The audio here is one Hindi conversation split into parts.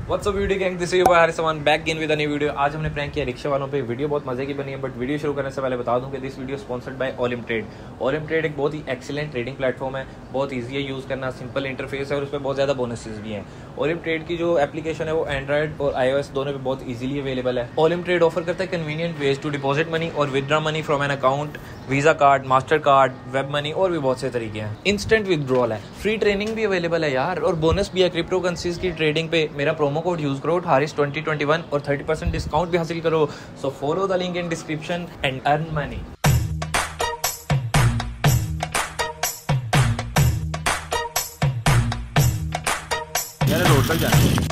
What's up video gang, this is your Harish Saman back again with a new video. आज हमने प्रैंक किया रिक्शा वालों पे। वीडियो बहुत मजे की बनी है, बट वीडियो शुरू करने से पहले बता दूं कि this video sponsored by Olymp Trade. Olymp Trade एक बहुत ही एक्सीलेंट ट्रेडिंग प्लेटफॉर्म है, बहुत ईजी है यूज़ करना, सिंपल इंटरफेस है और उसमें बहुत ज़्यादा बोनसेस भी हैं। ओलिम ट्रेड की जो एप्लीकेशन है वो एंड्रॉइड और iOS दोनों पे बहुत ईजिली अवेलेबल है। ओलिम ट्रेड ऑफर करता है convenient ways to deposit money और withdraw money from an account, Visa card, Mastercard, Web Money और भी बहुत से तरीके हैं। इंस्टेंट विदड्रॉल है, फ्री ट्रेनिंग भी अवेलेबल है यार, और बोनस भी है क्रिप्टो करेंसीज की ट्रेडिंग पे। मेरा प्रोमो कोड यूज करो हारिस 2021 और 30% डिस्काउंट भी हासिल करो। So follow the link in description and earn money. यार रोड तक जाना है।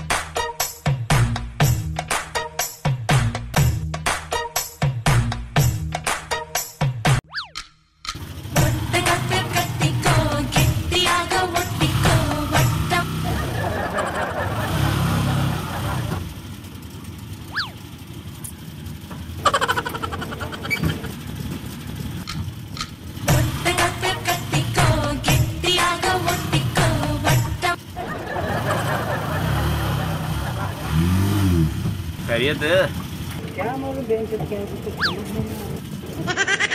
खैरियत क्या मालूम बैंक से क्या कुछ समझ नहीं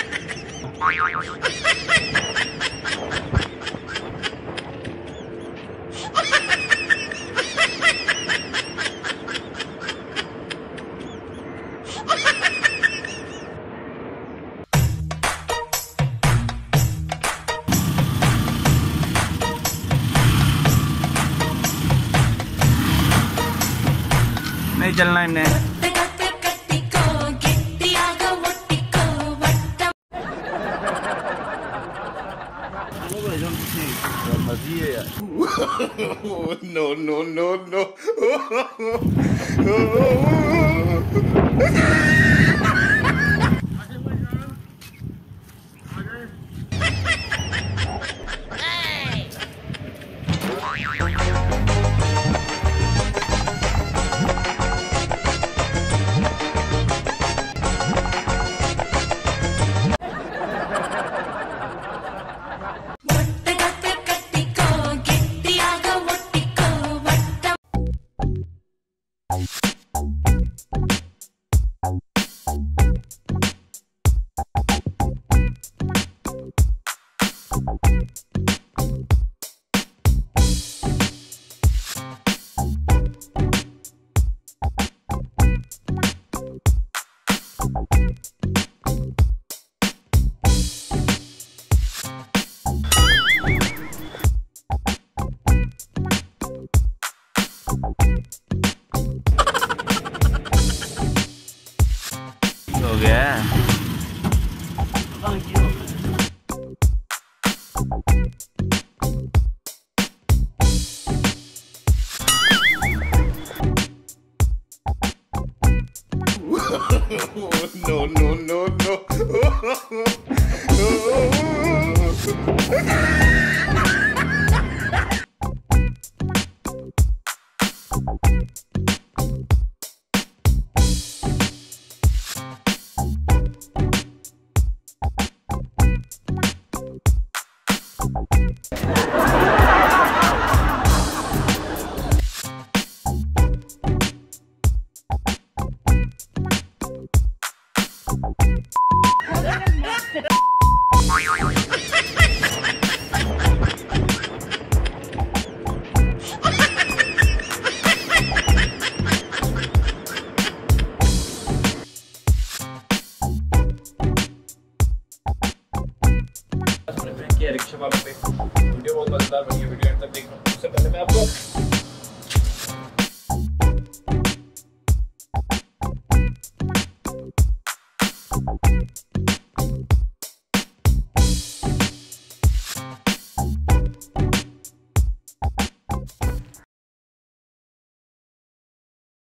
नहीं चलना इन्हें। मर्जी है यार। No no no no. हो गया। No no no no. Rickshaw वालों पे वीडियो बहुत मजेदार बनी है। वीडियो एंड तक देखना। उससे पहले मैं आपको